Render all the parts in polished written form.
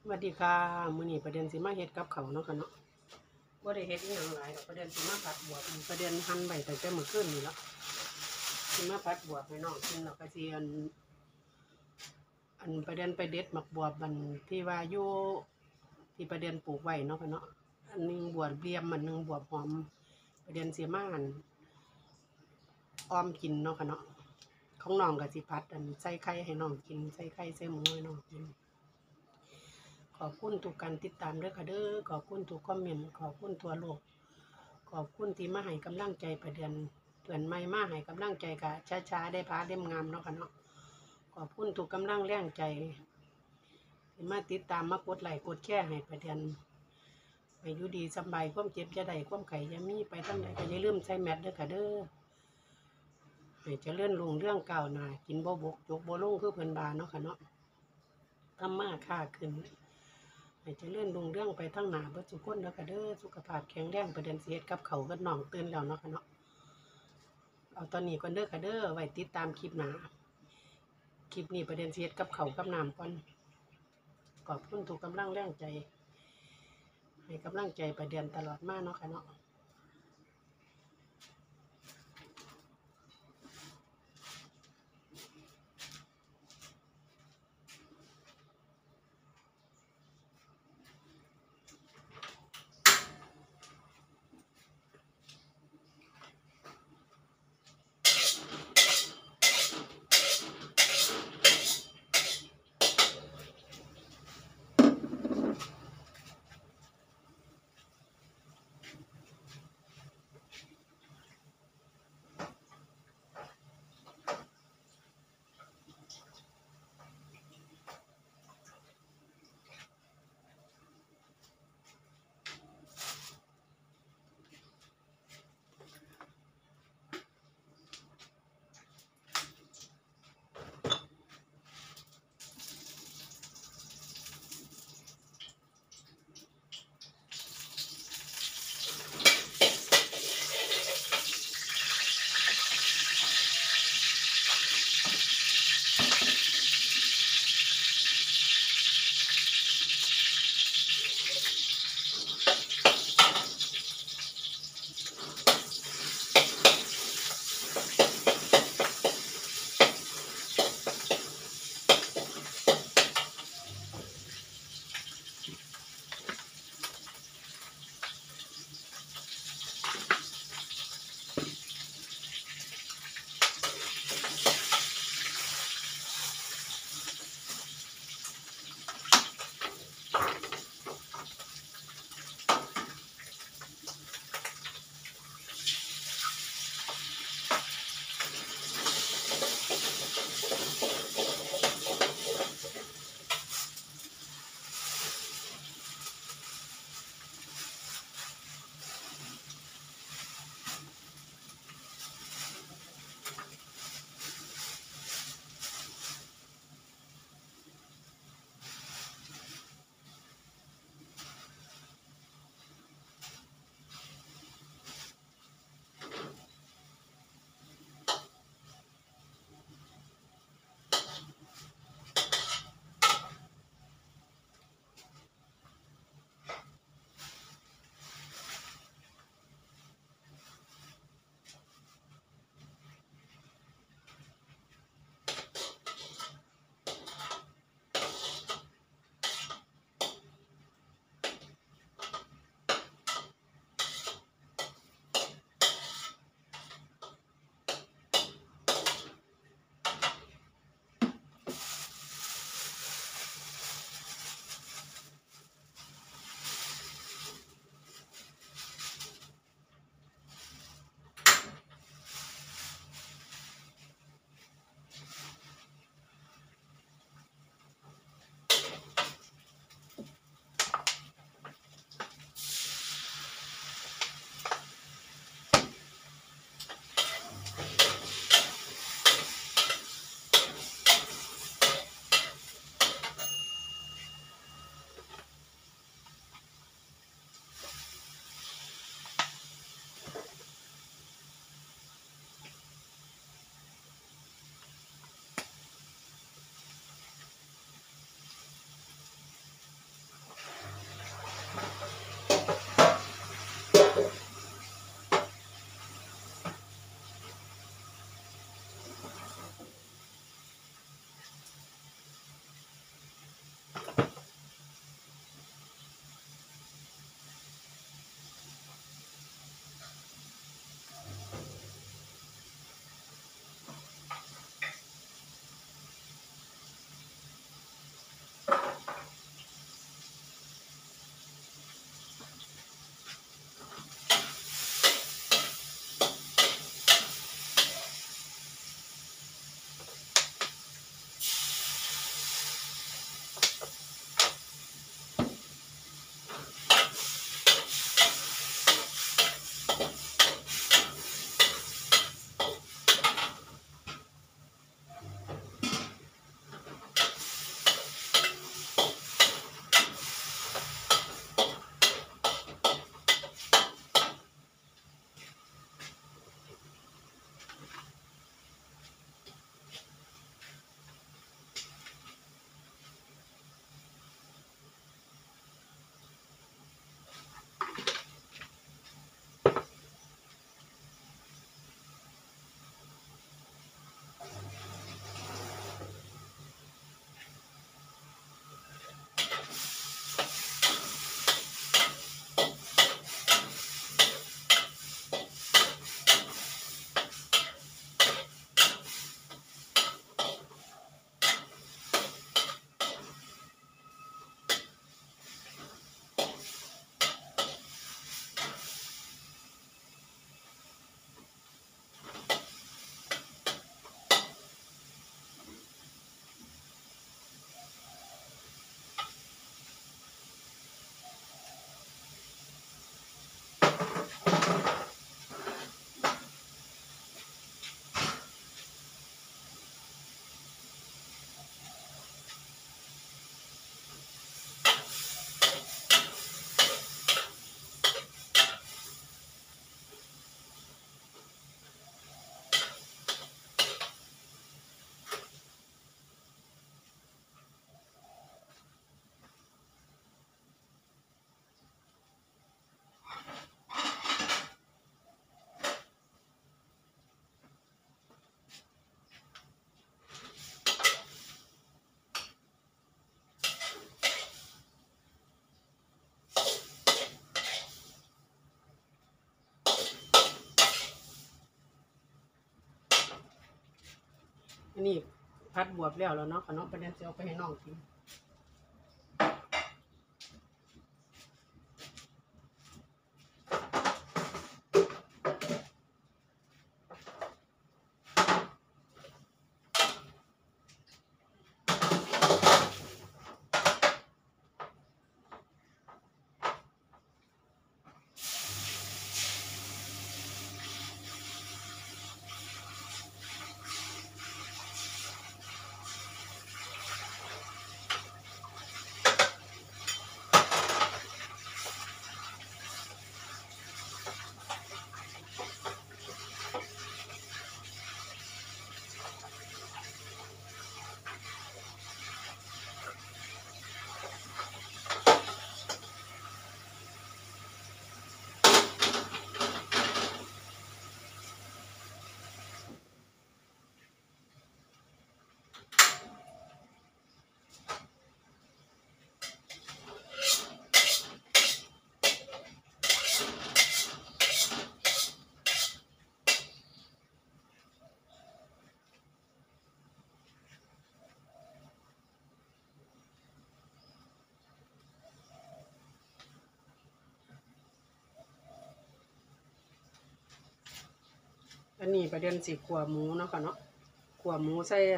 สวัสดีค่ะมื้อนี้ประเด็นสิมาเฮ็ดกับเขาวเนาะค่ะเนาะบ่ได้เฮ็ดอีหยังหลายดอกประเด็นสิมาผัดบวบประเด็นหั่นไว้ตั้งแต่เมื่อคืนนี่แล้วสิมาผัดบวบให้น้องกินแล้วก็สิอันประเด็นไปเด็ดหมักบวบมันที่ว่าอยู่ที่ประเด็นปลูกไว้เนาะค่ะเนาะอันนึงบวบเรียมอันนึงบวบหอมประเด็นสิมาออมกินเนาะค่ะเนาะของน้องก็สิผัดใส่ไข่ให้น้องกินใส่ไข่ใส่หมูให้น้องกินขอบคุณทุกการติดตามด้วยค่ะเด้อขอบคุณทุกคอมเมนต์ขอบคุณทั่วโลกขอบคุณที่มาให้กำลังใจประเด็นเตือนไม่มาให้กำลังใจกะช้าๆได้พาเล่มงามเนาะค่ะเนาะขอบคุณทุกกำลังแรงใจที่มาติดตามมากดไลค์กดแชร์ให้ประเด็นไปอยู่ดีสบายความเจ็บจะได้ความไข่จะมีไปทั้งใดก็อย่าลืมใส่แมสด้วยค่ะเด้อให้เจริญรุ่งเรื่องเก่าหน้ากินบ่บกจกบ่ลงคือเพิ่นบาเนาะค่ะเนาะทำมาค้าขึ้นให้เจริญรุ่งเรื่องไปทั้งหน้าเบิดทุกคนแล้วก็เด้อสุขภาพแข็งแรงประเด็นเสียกับเขากับน้องตื่นแล้วเนาะค่ะเนาะเอาตอนนี้ก่อนเด้อค่ะเด้อไว้ติดตามคลิปหน้าคลิปนี้ประเด็นเสียกับเขากับน้ำก่อนขอบคุณทุกกำลังแรงใจให้กำลังใจประเด็นตลอดมาเนาะค่ะเนาะอันนี้พัดบวบแล้วเนาะค่ะเนาะประเด็นจะเอาไปให้น้องกินอันนี้ประเด็นสิขัวหมูเนาะค่ะเนาะขัวหมูใส่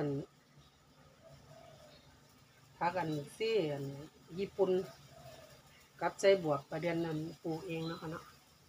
ผักซี่ญี่ปุ่นกับใส่บวบประเด็นนั้นปลูกเองเนาะค่ะเนาะ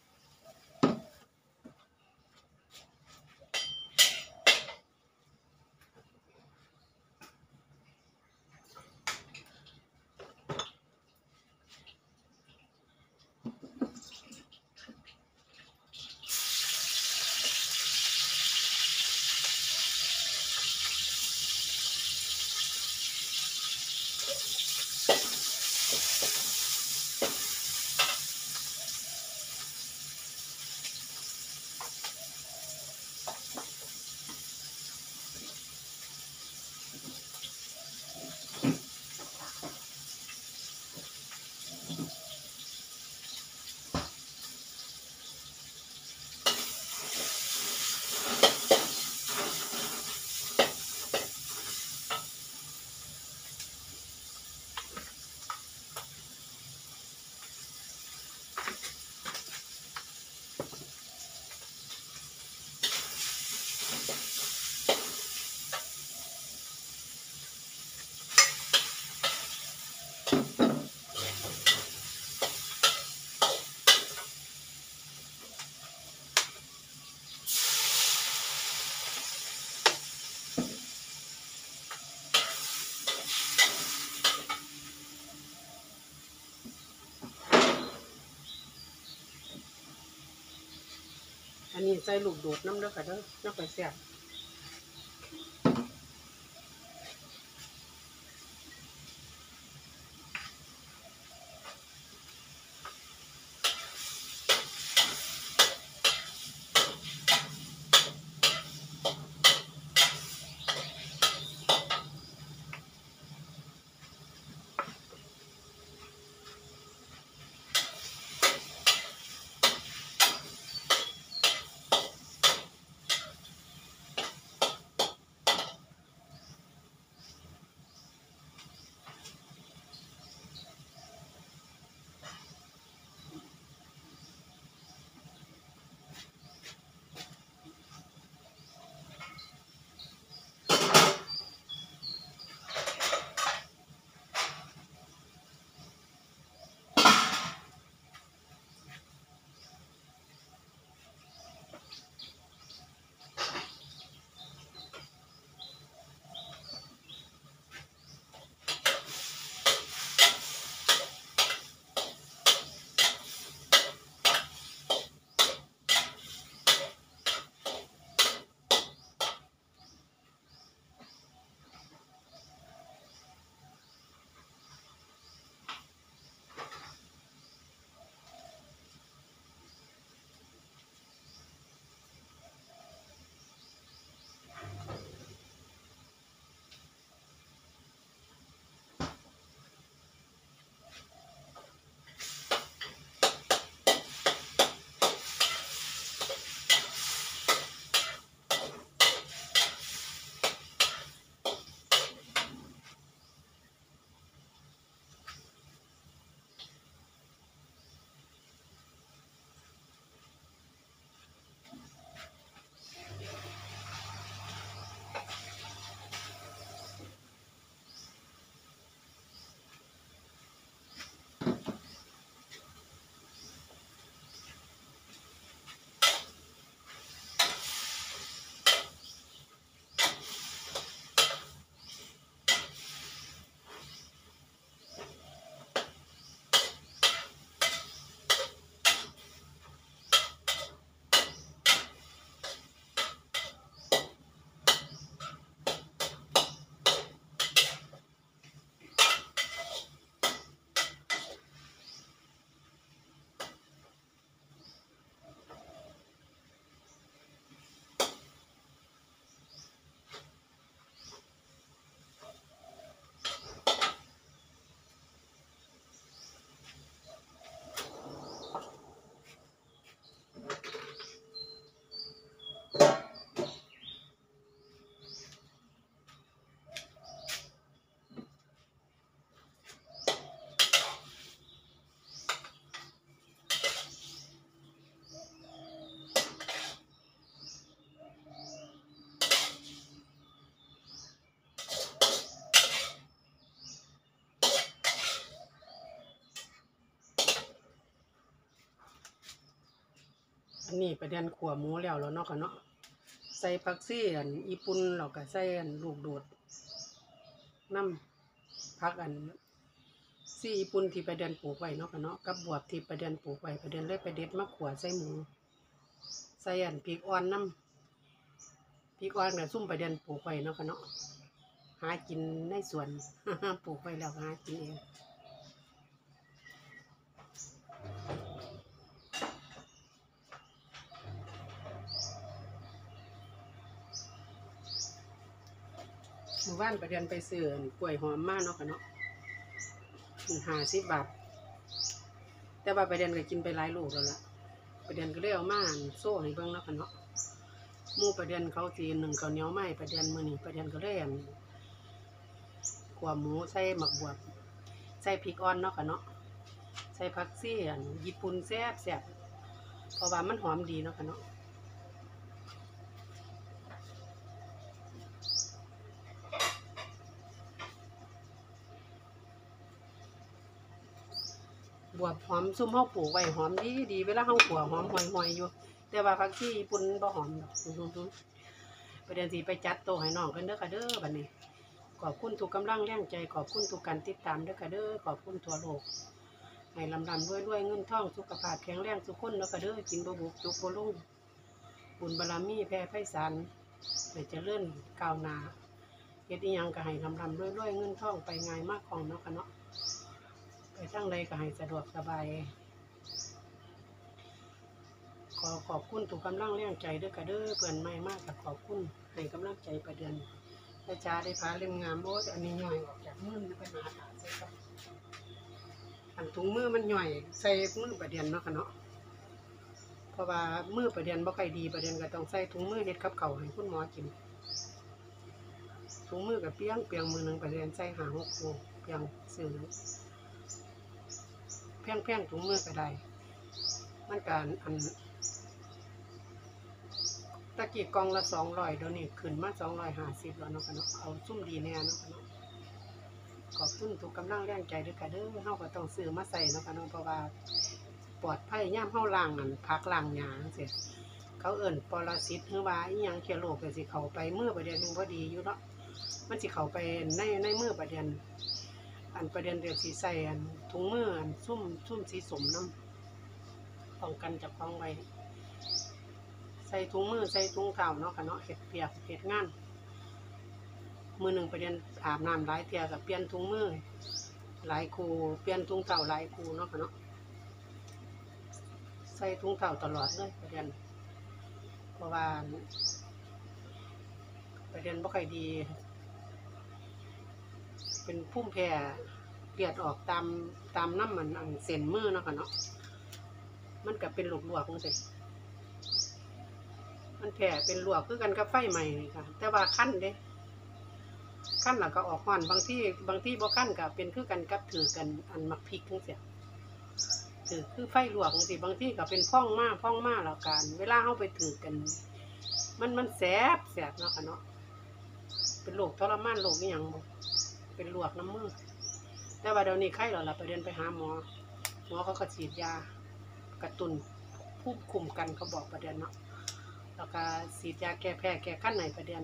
อันนี้ใส่ลูกโดดน้ำเด้อค่ะเด้อน้ำไปแซ่บอันนี้ประเด็นขัวหมูแล้วเนาะค่ะเนาะใส่ผักซี่อันญี่ปุ่นแล้วก็ใส่อันลูกโดดน้ำผักอันซี่ญี่ปุ่นที่ประเด็นปลูกไว้เนาะค่ะเนาะกับบวบที่ประเด็นปลูกไว้ประเด็นเลยไปเด็ดมาขัวใส่หมูใส่อันพริกอ่อนน้ำพริกอ่อนกับซุ่มประเด็นปลูกไว้เนาะค่ะเนาะหากินในสวน ปลูกไว้แล้วหากินเองหมู่บ้านประเด็นไปซื้อกล้วยหอมมากเนาะค่ะเนาะ50 บาทแต่ว่าประเด็นก็กินไปหลายลูกแล้วล่ะประเด็นก็เลยเอามาโซ่ให้เบิ่งเนาะค่ะเนาะหมู่ประเด็นเขาจี1ข้าวเหนียวไม้ประเด็นมื้อนี้ประเด็นก็เลยขัวหมูใส่หมักบวบใส่พริกอ่อนเนาะค่ะเนาะใส่ผักซี่ญี่ปุ่นแซ่บเพราะว่ามันหอมดีเนาะค่ะเนาะบวบหอมซุ่มเฮาปลูกไว้หอมดีเวลาเฮาขัวหอมห่วยๆอยู่แต่ว่าผักซี่ญี่ปุ่นบ่หอมดอกประเด็นสิไปจัดโต๊ะให้น้องกันเด้อค่ะเด้อบัดนี้ขอบคุณทุกกำลังแรงใจขอบคุณทุกการติดตามเด้อค่ะเด้อขอบคุณทั่วโลกให้ลำด้วยเงินทองสุขภาพแข็งแรงทุกคนเด้อค่ะเด้อกินบ่บุกจุกบ่ลงบุญบารมีแผ่ไพศาลให้เจริญก้าวหน้าเฮ็ดอีหยังก็ให้ลำด้วยเงินทองไปง่ายมากของเนาะค่ะเนาะไปทางใดก็ให้สะดวกสบายขอบคุณทุกกำลังแรงใจเด้อค่ะเด้อเพื่อนใหม่มากก็ขอบคุณให้กำลังใจประเดือนอาจารย์ได้พาเล่มงามโอ้อันนี้ย่อยออกจากมือไปหาตาใส่กับอันถุงมือมันย่อยใส่มือประเดือนเนาะค่ะเนาะเพราะว่ามือประเดือนบ่ค่อยดีประเดือนก็ต้องใส่ถุงมือเฮ็ดกับข้าวให้คุณหมอกินถุงมือกับเปียงมือหนึ่งประเดือนใส่5-6 คู่เปียงซื้อแพงถุงมือก็ได้มันการอันตะกี้กล่องละ200เดี๋ยวนี้ขึ้นมา250แล้วเนาะค่ะเนาะเอาซุ่มดีแน่เนาะค่ะเนาะขอบคุณทุกกำลังแรงใจด้วยค่ะเด้อเฮาก็ต้องซื้อมาใส่เนาะค่ะเนาะเพราะว่าปลอดภัยยามเฮาล้างผักล้างหญ้าจังซี่เขาเอิ้นปรสิตหรือว่าอีหยังเชื้อโรคก็สิเข้าไปมือประเดี๋ยวนึงบ่ดีอยู่เนาะมันสิเข้าไปในมือประเดี๋ยวประเด็นเดี๋ยวสิใส่ถุงมือซุ่มสีสมน้ำป้องกันจากของไว้ใส่ถุงมือใส่ถุงเท้าเนาะค่ะเนาะเฮ็ดเปียกเฮ็ดงานมือหนึ่งประเด็นอาบน้ำหลายเที่ยกับเปลี่ยนถุงมือหลายคู่เปลี่ยนถุงเท้าหลายคู่เนาะค่ะเนาะใส่ถุงเท้าตลอดเลยประเด็นเพราะว่าประเด็นบ่ค่อยดีเป็นพุ่มแพ้เลือดออกตามน้ำมันเส้นมือเนาะค่ะเนาะมันก็เป็นหลวกๆจังซี่มันแผลเป็นลวกคือกันกับไฟใหม่ค่ะแต่ว่าขั้นเด้ขั้นแล้วก็ออกห่อนบางที่บ่ขั้นก็เป็นคือกันกับถือกันมักพริกจังซี่ถือคือไฟลวกจังซี่บางที่ก็เป็นพ่องมาแล้วกันเวลาเฮาไปถือกันมันแสบเนาะค่ะเนาะเป็นโรคทรมานโรคอีหยังบ่เป็นลวกน้ำมือแต่ว่าเดี๋ยวนี้ไข้แล้วล่ะไปเดินไปหาหมอเขาก็ฉีดยากระตุ้นภูมิคุ้มกันเขาบอกประเด็นเนาะแล้วก็ฉีดยาแก้แพ้แก้ขั้นไหนประเด็น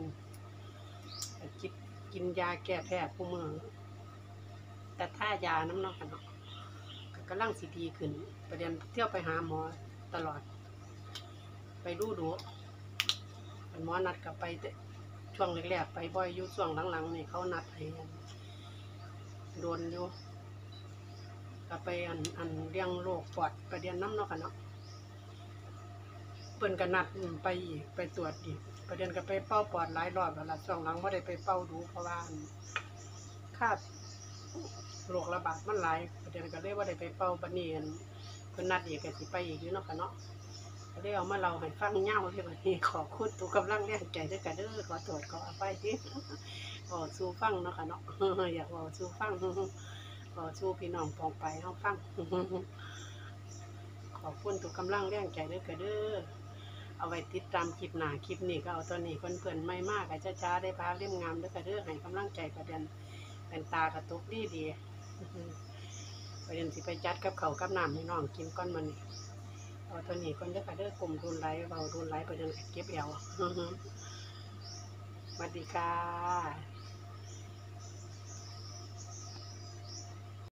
กินยาแก้แพ้ผู้มือแต่ถ้ายาน้ำเนาะกันเนาะกำลังสิดีขึ้นประเด็นเที่ยวไปหาหมอตลอดไปดูหมอนัดกับไปช่วงแรกๆไปบ่อยอยู่ช่วงหลังๆนี่เขานัดให้โดนอยู่ก็ไปเลี้ยงโรคปอดประเด็นน้ำเนาะกันเนาะเปิ้นก็นัดไปอีกไปตรวจอีกประเด็นก็ไปเป้าปอดหลายรอบแล้วล่ะช่วงหลังบ่ได้ไปเป้าดูเพราะว่าคาดโรคระบาดมันหลายประเด็นก็เลยบ่ได้ไปเป้าบัดนี้เพิ่นนัดอีกก็สิไปอีกอยู่เนาะค่ะเนาะก็ได้เอามาเล่าให้ฟังยาวเลยบัดนี้ขอคุณทุกกำลังแรงใจด้วยกันเด้อขอโทษขออภัยที่บ่สู้ฟังเนาะค่ะเนาะอยากเว้าสู้ฟังบ่สู้พี่น้องปองไปเฮาฟังขอบคุณทุกกำลังแรงใจด้วยกันเด้อเอาไว้ติดตามคลิปหน้าคลิปนี้ก็เอาตอนนี้เพื่อนๆไม่มากก็ช้าๆได้พาเล่มงามด้วยกันเด้อให้กำลังใจประเด็นเป็นตากระตุกดีประเด็นสิไปจัดกับเขากับน้ำให้น้องกินก้อนมันเอาตัวนี้ก่อนเด้อค่ะเด้อกลุ่มทุนไลฟ์เบาทุนไลฟ์ประเด็นเก็บเอวสวัสดีค่ะ